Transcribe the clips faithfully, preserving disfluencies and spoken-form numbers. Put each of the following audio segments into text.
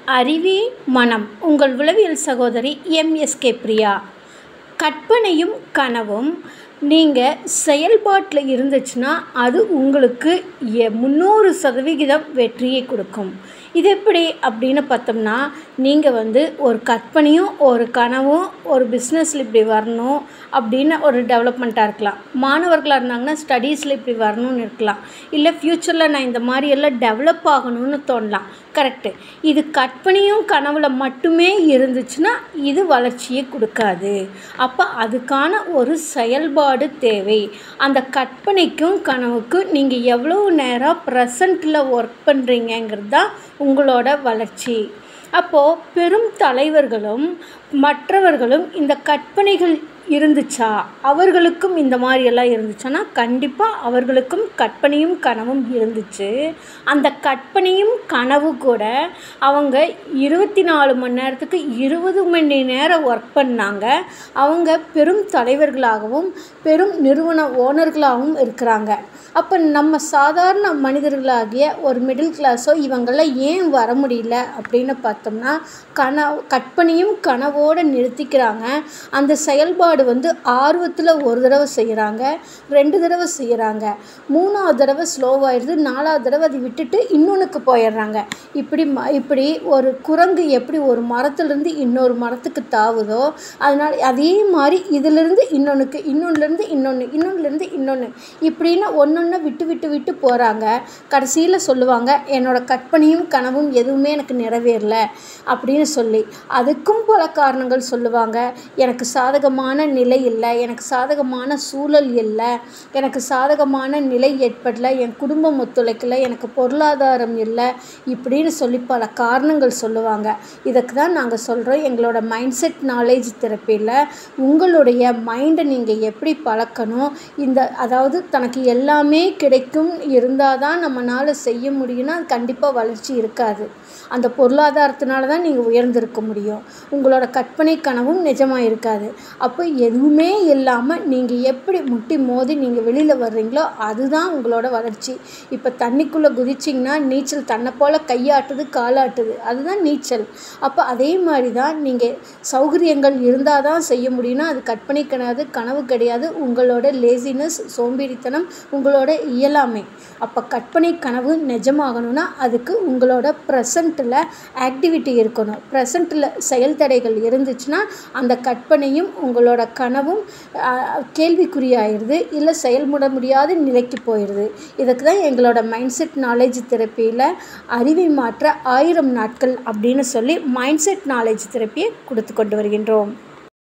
அறிவே மனம். உங்கள் உளவியல் சகோதரி எம்எஸ்கே பிரியா. கற்பனையும் கனவும் நீங்கள் செயல்பாட்டில் இருந்துச்சுன்னா அது உங்களுக்கு எ முந்நூறு சதவிகிதம் வெற்றியை கொடுக்கும். இது எப்படி அப்படின்னு பார்த்தோம்னா, நீங்கள் வந்து ஒரு கற்பனையும் ஒரு கனவும் ஒரு பிஸ்னஸில் இப்படி வரணும் அப்படின்னு ஒரு டெவலப்மெண்ட்டாக இருக்கலாம். மாணவர்களாக இருந்தாங்கன்னா ஸ்டடீஸில் இப்படி வரணும்னு இருக்கலாம். இல்லை ஃப்யூச்சரில் நான் இந்த மாதிரி எல்லாம் டெவலப் ஆகணும்னு தோணலாம். கரெக்டு. இது கற்பனையும் கனவில் மட்டுமே இருந்துச்சுன்னா இது வளர்ச்சியை கொடுக்காது. அப்போ அதுக்கான ஒரு செயல்பாடு தேவை. அந்த கற்பனைக்கும் கனவுக்கும் நீங்கள் எவ்வளோ நேரம் ப்ரெசண்ட்டில் ஒர்க் பண்ணுறீங்கங்கிறது தான் உங்களோட வளர்ச்சி. அப்போது பெரும் தலைவர்களும் மற்றவர்களும் இந்த கற்பனைகள் இருந்துச்சா, அவர்களுக்கும் இந்த மாதிரியெல்லாம் இருந்துச்சுன்னா கண்டிப்பாக அவர்களுக்கும் கற்பனையும் கனவும் இருந்துச்சு. அந்த கற்பனையும் கனவு கூட அவங்க இருபத்தி நாலு மணி நேரத்துக்கு இருபது மணி நேரம் ஒர்க் பண்ணாங்க. அவங்க பெரும் தலைவர்களாகவும் பெரும் நிறுவன ஓனர்களாகவும் இருக்கிறாங்க. அப்போ நம்ம சாதாரண மனிதர்களாகிய ஒரு மிடில் கிளாஸோ இவங்களாம் ஏன் வர முடியல அப்படின்னு பார்த்தோம்னா, கனவு கற்பனையும் கனவோடு நிறுத்திக்கிறாங்க. அந்த செயல்பாடு வந்து ஆர்வத்தில் ஒரு தடவை செய்கிறாங்க, ரெண்டு தடவை செய்கிறாங்க, மூணாவது தடவை ஸ்லோவாகிடுது, நாலாவது தடவை அதை விட்டுட்டு இன்னொன்றுக்கு போயிடுறாங்க. இப்படி ம இப்படி ஒரு குரங்கு எப்படி ஒரு மரத்துலேருந்து இன்னொரு மரத்துக்கு தாவுதோ அதனால் அதே மாதிரி இதிலிருந்து இன்னொன்றுக்கு, இன்னொன்றுலேருந்து இன்னொன்று, இன்னொன்றுலேருந்து இன்னொன்று, இப்படின்னு ஒன்று ஒன்று விட்டு விட்டு விட்டு போகிறாங்க. கடைசியில் சொல்லுவாங்க, என்னோடய கற்பனையும் கனவும் எதுவுமே எனக்கு நிறைவேறல அப்படின்னு சொல்லி. அதுக்கும் பல காரணங்கள் சொல்லுவாங்க. எனக்கு சாதகமான நிலை இல்லை, எனக்கு சாதகமான சூழல் இல்லை, எனக்கு சாதகமான நிலை ஏற்படலை, என் குடும்பம் ஒத்துழைக்கலை, எனக்கு பொருளாதாரம் இல்லை, இப்படின்னு சொல்லி பல காரணங்கள் சொல்லுவாங்க. இதுக்கு தான் நாங்கள் சொல்கிறோம், எங்களோட மைண்ட் செட் நாலேஜ் தெரப்பியில் உங்களுடைய மைண்டை நீங்கள் எப்படி பழக்கணும், இந்த அதாவது தனக்கு எல்லாமே கிடைக்கும் இருந்தால் தான் நம்மளால் செய்ய முடியும்னா அது கண்டிப்பாக வளர்ச்சி இருக்காது. அந்த பொருளாதாரத்தினால தான் நீங்கள் உயர்ந்திருக்க முடியும். உங்களோட கற்பனை கனவும் நிஜமாக இருக்காது. அப்போ எதுவுமே இல்லாமல் நீங்கள் எப்படி முட்டி மோதி நீங்கள் வெளியில் வர்றீங்களோ அதுதான் உங்களோட வளர்ச்சி. இப்போ தண்ணிக்குள்ளே குதிச்சிங்கன்னா நீச்சல் தன்னை போல் கையாட்டுது காலாட்டுது, அதுதான் நீச்சல். அப்போ அதே மாதிரி தான் நீங்கள் சௌகரியங்கள் இருந்தால் தான் செய்ய முடியும்னா அது கற்பனை கிடையாது, கனவு கிடையாது, உங்களோட லேசினஸ், சோம்பேறித்தனம், உங்களோட இயலாமை. அப்போ கற்பனை கனவு நிஜமாகணும்னா அதுக்கு உங்களோட ப்ரெசண்ட்டில் ஆக்டிவிட்டி இருக்கணும். ப்ரெசண்ட்டில் செயல் தடைகள் இருந்துச்சுன்னா அந்த கற்பனையும் உங்களோட கனவும் கேள்விக்குறியாயிருது, இல்லை செயல்பட முடியாத நிலைக்கு போயிடுது. இதுக்கு தான் எங்களோட மைண்ட் செட் நாலேஜ் தெரப்பியில் அறிவை மாற்ற ஆயிரம் நாட்கள் அப்படின்னு சொல்லி மைண்ட் செட் நாலேஜ் தெரப்பியை கொடுத்து கொண்டு வருகின்றோம்.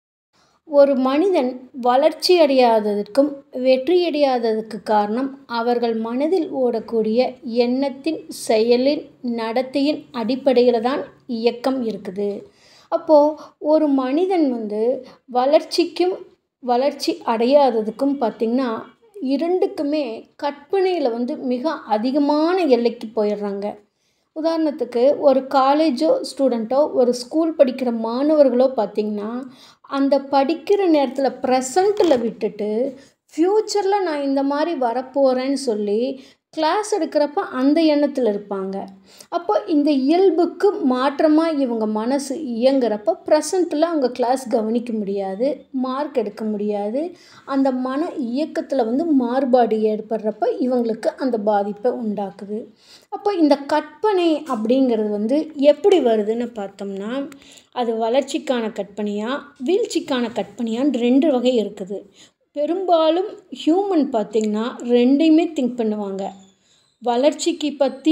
ஒரு மனிதன் வளர்ச்சி அடையாததற்கும் வெற்றியடையாததற்கு காரணம் அவர்கள் மனதில் ஓடக்கூடிய எண்ணத்தின், செயலின், நடத்தையின் அடிப்படையில் தான் இயக்கம் இருக்குது. அப்போது ஒரு மனிதன் வந்து வளர்ச்சிக்கும் வளர்ச்சி அடையாததுக்கும் பார்த்திங்கன்னா இரண்டுக்குமே கற்பனையில் வந்து மிக அதிகமான எல்லைக்கு போயிடுறாங்க. உதாரணத்துக்கு ஒரு காலேஜோ ஸ்டூடெண்ட்டோ ஒரு ஸ்கூல் படிக்கிற மாணவர்களோ பார்த்திங்கன்னா அந்த படிக்கிற நேரத்தில் ப்ரெசண்ட்டில் விட்டுட்டு ஃப்யூச்சரில் நான் இந்த மாதிரி வரப்போகிறேன்னு சொல்லி கிளாஸ் எடுக்கிறப்ப அந்த எண்ணத்தில் இருப்பாங்க. அப்போ இந்த இயல்புக்கு மாற்றமாக இவங்க மனசு இயங்குறப்போ ப்ரெசண்ட்டில் அவங்க கிளாஸ் கவனிக்க முடியாது, மார்க் எடுக்க முடியாது. அந்த மன இயக்கத்தில் வந்து மாறுபாடு ஏற்படுறப்ப இவங்களுக்கு அந்த பாதிப்பை உண்டாக்குது. அப்போ இந்த கற்பனை அப்படிங்கிறது வந்து எப்படி வருதுன்னு பார்த்தோம்னா, அது வளர்ச்சிக்கான கற்பனையா வீழ்ச்சிக்கான கற்பனையான்னு ரெண்டு வகை இருக்குது. பெரும்பாலும் ஹியூமன் பார்த்திங்கன்னா ரெண்டையுமே திங்க் பண்ணுவாங்க. வளர்ச்சிக்கு பற்றி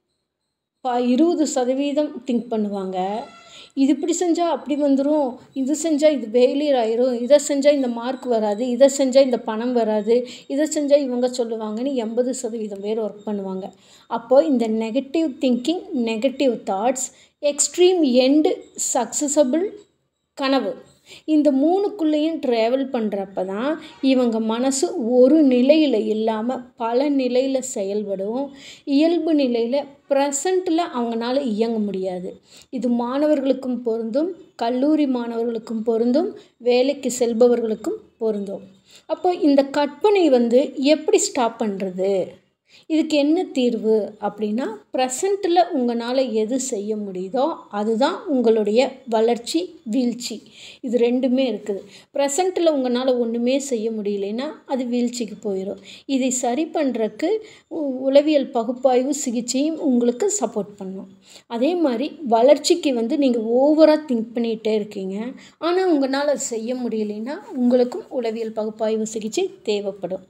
ப இருபது சதவீதம் திங்க் பண்ணுவாங்க. இது இப்படி செஞ்சால் அப்படி வந்துடும், இது செஞ்சால் இது ஃபெயிலியர் ஆயிரும், இதை செஞ்சால் இந்த மார்க் வராது, இதை செஞ்சால் இந்த பணம் வராது, இதை செஞ்சால் இவங்க சொல்லுவாங்கன்னு எண்பது சதவீதம் பேர் ஒர்க் பண்ணுவாங்க. அப்போது இந்த negative thinking, negative thoughts, extreme and successful கனவு, இந்த மூணுக்குள்ளேயும் ட்ராவல் பண்ணுறப்ப தான் இவங்க மனசு ஒரு நிலையில் இல்லாமல் பல நிலையில் செயல்படும். இயல்பு நிலையில் ப்ரெசண்ட்டில் அவங்களால இயங்க முடியாது. இது மாணவர்களுக்கும் பொருந்தும், கல்லூரி மாணவர்களுக்கும் பொருந்தும், வேலைக்கு செல்பவர்களுக்கும் பொருந்தும். அப்போ இந்த கற்பனை வந்து எப்படி ஸ்டாப் பண்ணுறது, இதுக்கு என்ன தீர்வு அப்படின்னா, ப்ரெசண்ட்டில் உங்களால் எது செய்ய முடியுதோ அதுதான் உங்களுடைய வளர்ச்சி, வீழ்ச்சி. இது ரெண்டுமே இருக்குது. ப்ரெசண்ட்டில் உங்களால் ஒன்றுமே செய்ய முடியலைன்னா அது வீழ்ச்சிக்கு போயிடும். இதை சரி பண்ணுறக்கு உளவியல் பகுப்பாய்வு சிகிச்சையும் உங்களுக்கு சப்போர்ட் பண்ணும். அதே மாதிரி வளர்ச்சிக்கு வந்து நீங்கள் ஓவராக திங்க் பண்ணிகிட்டே இருக்கீங்க, ஆனால் உங்களால் அதை செய்ய முடியலைன்னா உங்களுக்கும் உளவியல் பகுப்பாய்வு சிகிச்சை தேவைப்படும்.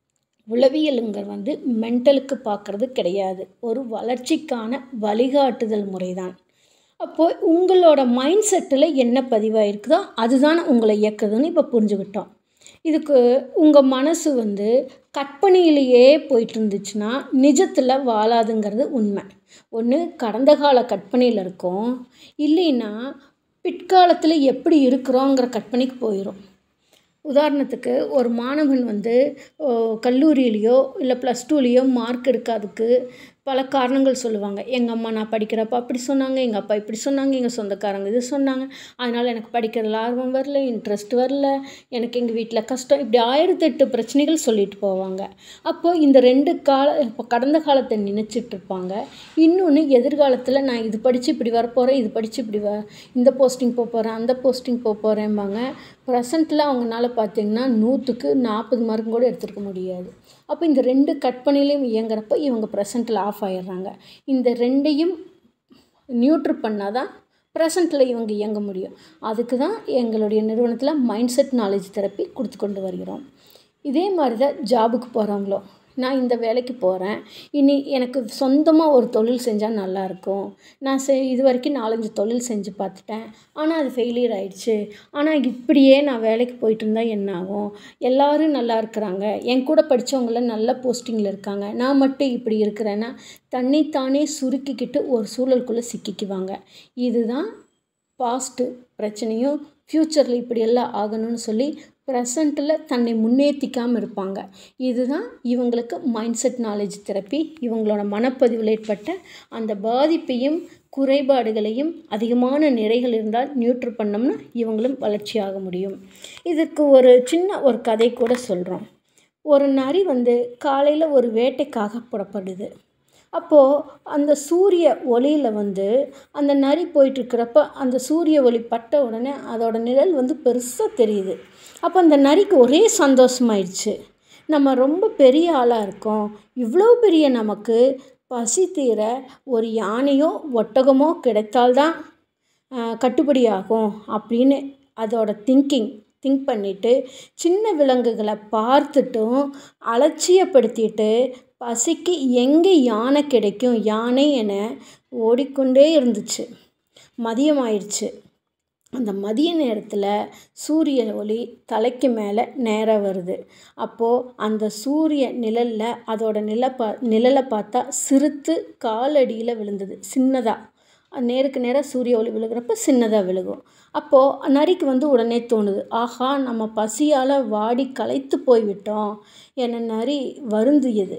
உளவியலுங்க வந்து மென்டலுக்கு பார்க்குறது கிடையாது, ஒரு வளர்ச்சிக்கான வழிகாட்டுதல் முறை தான். அப்போது உங்களோட மைண்ட் செட்டில் என்ன பதிவாயிருக்குதோ அதுதான் உங்களை இயக்குதுன்னு இப்போ புரிஞ்சுக்கிட்டோம். இதுக்கு உங்கள் மனசு வந்து கற்பனையிலேயே போயிட்டு இருந்துச்சுன்னா நிஜத்தில் வாழாதுங்கிறது உண்மை. ஒன்று கடந்த கால கற்பனையில் இருக்கும், இல்லைன்னா பிற்காலத்தில் எப்படி இருக்கிறோங்கிற கற்பனைக்கு போயிடும். உதாரணத்துக்கு ஒரு மாணவன் வந்து கல்லூரியிலையோ இல்லை ப்ளஸ் டூலேயோ மார்க் எடுக்காததுக்கு பல காரணங்கள் சொல்லுவாங்க. எங்கள் அம்மா நான் படிக்கிறப்ப அப்படி சொன்னாங்க, எங்கள் அப்பா இப்படி சொன்னாங்க, எங்கள் சொந்தக்காரங்க இது சொன்னாங்க, அதனால் எனக்கு படிக்கிறதுல ஆர்வம் வரல, இன்ட்ரெஸ்ட் வரல, எனக்கு எங்கள் வீட்டில் கஷ்டம், இப்படி ஆயிரத்தெட்டு பிரச்சனைகள் சொல்லிட்டு போவாங்க. அப்போது இந்த ரெண்டு கால இப்போ கடந்த காலத்தை நினச்சிட்ருப்பாங்க. இன்னொன்று எதிர்காலத்தில் நான் இது படித்து இப்படி வரப்போகிறேன், இது படித்து இப்படி வ இந்த போஸ்டிங் போக போகிறேன், அந்த போஸ்டிங் போக போகிறேன்பாங்க. ப்ரெசண்ட்டில் அவங்களால பார்த்திங்கன்னா நூற்றுக்கு நாற்பது மார்க்கும் கூட எடுத்துருக்க முடியாது. அப்போ இந்த ரெண்டு கற்பனையிலையும் இயங்குறப்போ இவங்க ப்ரெசண்ட்டில் ஆஃப் ஆகிடுறாங்க. இந்த ரெண்டையும் நியூட்ரு பண்ணால் தான் ப்ரெசண்ட்டில் இவங்க இயங்க முடியும். அதுக்கு தான் எங்களுடைய நிறுவனத்தில் மைண்ட் செட் நாலேஜ் தெரப்பி கொடுத்து கொண்டு வருகிறோம். இதே மாதிரி தான் ஜாபுக்கு போகிறவங்களோ, நான் இந்த வேலைக்கு போகிறேன், இனி எனக்கு சொந்தமாக ஒரு தொழில் செஞ்சால் நல்லாயிருக்கும், நான் செ இது வரைக்கும் நாலஞ்சு தொழில் செஞ்சு பார்த்துட்டேன், ஆனால் அது ஃபெயிலியர் ஆகிடுச்சு, ஆனால் இப்படியே நான் வேலைக்கு போயிட்டு இருந்தால் என்ன ஆகும், எல்லோரும் நல்லா இருக்கிறாங்க, என் கூட படித்தவங்களாம் நல்ல போஸ்டிங்கில் இருக்காங்க, நான் மட்டும் இப்படி இருக்கிறேன்னா தன்னைத்தானே சுருக்கிக்கிட்டு ஒரு சூழலுக்குள்ளே சிக்கிக்குவாங்க. இதுதான் பாஸ்ட்டு பிரச்சனையும் ஃப்யூச்சரில் இப்படியெல்லாம் ஆகணும்னு சொல்லி ப்ரெசண்ட்டில் தன்னை முன்னேற்றிக்காமல் இருப்பாங்க. இதுதான் இவங்களுக்கு மைண்ட் செட் நாலேஜ் தெரப்பி. இவங்களோட மனப்பதிவில் ஏற்பட்ட அந்த பாதிப்பையும் குறைபாடுகளையும் அதிகமான நிறைகள் இருந்தால் நியூட்ரு பண்ணோம்னா இவங்களும் வளர்ச்சியாக முடியும். இதுக்கு ஒரு சின்ன ஒரு கதை கூட சொல்கிறோம். ஒரு நரி வந்து காலையில் ஒரு வேட்டைக்காக புறப்படுது. அப்போது அந்த சூரிய ஒளியில் வந்து அந்த நரி போயிட்டுருக்கிறப்ப அந்த சூரிய ஒளி பட்ட உடனே அதோட நிழல் வந்து பெருசாக தெரியுது. அப்போ அந்த நரிக்கு ஒரே சந்தோஷமாயிடுச்சு, நம்ம ரொம்ப பெரிய ஆளாக இருக்கோம், இவ்வளோ பெரிய நமக்கு பசி தீர ஒரு யானையோ ஒட்டகமோ கிடைத்தால்தான் கட்டுப்படி ஆகும் அப்படின்னு அதோட திங்கிங் திங்க் பண்ணிவிட்டு சின்ன விலங்குகளை பார்த்துட்டும் அலட்சியப்படுத்திட்டு பசிக்கு எங்கே யானை கிடைக்கும் யானை என ஓடிக்கொண்டே இருந்துச்சு. மதியம் ஆயிடுச்சு. அந்த மதிய நேரத்தில் சூரிய ஒளி தலைக்கு மேலே நேராக வருது. அப்போது அந்த சூரிய நிழலில் அதோட நில பா நிழலை பார்த்தா சிறுத்து காலடியில் விழுந்தது. சின்னதாக நேருக்கு நேராக சூரிய ஒளி விழுகிறப்ப சின்னதாக விழுகும். அப்போது நரிக்கு வந்து உடனே தோணுது, ஆஹா நம்ம பசியால் வாடி களைத்து போய்விட்டோம் என நரி வருந்தியது.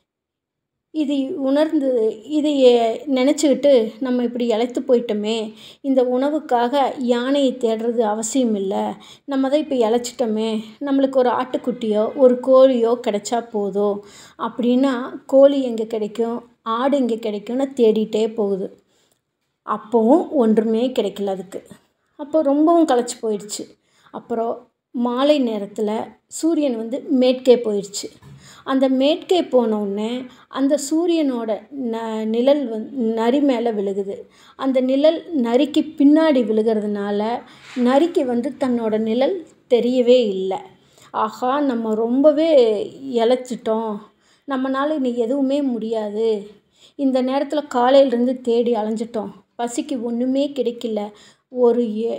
இது உணர்ந்து இதை நினச்சிக்கிட்டு நம்ம இப்படி இளைத்து போயிட்டோமே, இந்த உணவுக்காக யானையை தேடுறது அவசியம் இல்லை, நம்ம தான் இப்போ இளைச்சிட்டோமே, நம்மளுக்கு ஒரு ஆட்டுக்குட்டியோ ஒரு கோழியோ கிடைச்சா போதும் அப்படின்னா கோழி எங்கே கிடைக்கும், ஆடு எங்கே கிடைக்கும்னு தேடிகிட்டே போகுது. அப்போவும் ஒன்றுமே கிடைக்கல அதுக்கு. அப்போ ரொம்பவும் களைச்சி போயிடுச்சு. அப்புறம் மாலை நேரத்தில் சூரியன் வந்து மேற்கே போயிடுச்சு. அந்த மேற்கே போனோடனே அந்த சூரியனோட ந நிழல் வந் நரி மேலே விழுகுது. அந்த நிழல் நரிக்கு பின்னாடி விழுகிறதுனால நரிக்கு வந்து தன்னோட நிழல் தெரியவே இல்லை. ஆஹா நம்ம ரொம்பவே இளைச்சிட்டோம், நம்மளால் இனி எதுவுமே முடியாது, இந்த நேரத்தில் காலையிலேருந்து தேடி அலைஞ்சிட்டோம், பசிக்கு ஒன்றுமே கிடைக்கல, ஒரு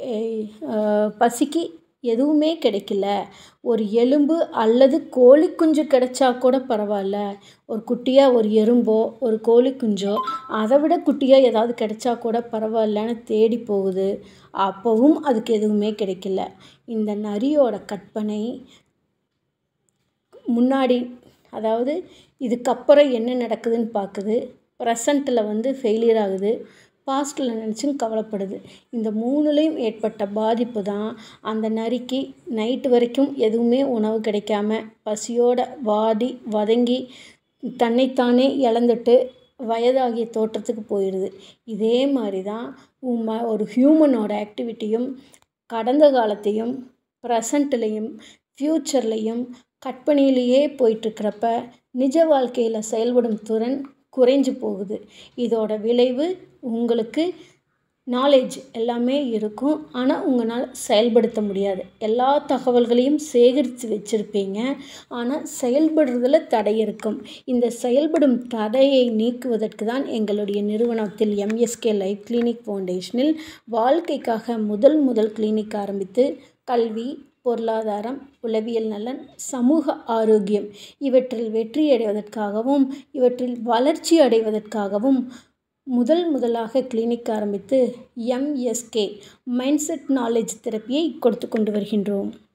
பசிக்கு எதுவுமே கிடைக்கல, ஒரு எலும்பு அல்லது கோழி குஞ்சு கிடைச்சா கூட பரவாயில்ல, ஒரு குட்டியாக ஒரு எறும்போ ஒரு கோழி குஞ்சோ அதை விட குட்டியாக ஏதாவது கிடைச்சா கூட பரவாயில்லன்னு தேடி போகுது. அப்போவும் அதுக்கு எதுவுமே கிடைக்கல. இந்த நரியோட கற்பனை முன்னாடி, அதாவது இதுக்கப்புறம் என்ன நடக்குதுன்னு பார்க்குது, ப்ரெசண்ட்டில் வந்து ஃபெயிலியர் ஆகுது, பாஸ்ட்டில் நினச்சும் கவலைப்படுது. இந்த மூணுலேயும் ஏற்பட்ட பாதிப்பு தான் அந்த நரிக்கு நைட்டு வரைக்கும் எதுவுமே உணவு கிடைக்காம பசியோட வாடி வதங்கி தன்னைத்தானே இழந்துட்டு வயதாகிய தோற்றத்துக்கு போயிடுது. இதே மாதிரி தான் உம்ம ஒரு ஹியூமனோட ஆக்டிவிட்டியும் கடந்த காலத்தையும் ப்ரெசண்ட்லேயும் ஃப்யூச்சர்லேயும் கற்பனையிலேயே போயிட்டுருக்கிறப்ப நிஜ வாழ்க்கையில் செயல்படும் திறன் குறைஞ்சு போகுது. இதோட விளைவு உங்களுக்கு நாலேஜ் எல்லாமே இருக்கும், ஆனால் உங்களால் செயல்படுத்த முடியாது. எல்லா தகவல்களையும் சேகரித்து வச்சுருப்பீங்க, ஆனால் செயல்படுறதுல தடை இருக்கும். இந்த செயல்படும் தடையை நீக்குவதற்கு தான் எங்களுடைய நிறுவனத்தில் எம்எஸ்கே லைஃப் கிளினிக் ஃபவுண்டேஷனில் வாழ்க்கைக்காக முதல் முதல் கிளினிக் ஆரம்பித்து கல்வி, பொருளாதாரம், உளவியல் நலன், சமூக ஆரோக்கியம் இவற்றில் வெற்றியடைவதற்காகவும் இவற்றில் வளர்ச்சி அடைவதற்காகவும் முதல் முதலாக கிளினிக் ஆரம்பித்து எம்எஸ்கே மைண்ட்செட் நாலேஜ் தெரப்பியை கொடுத்து கொண்டு வருகின்றோம்.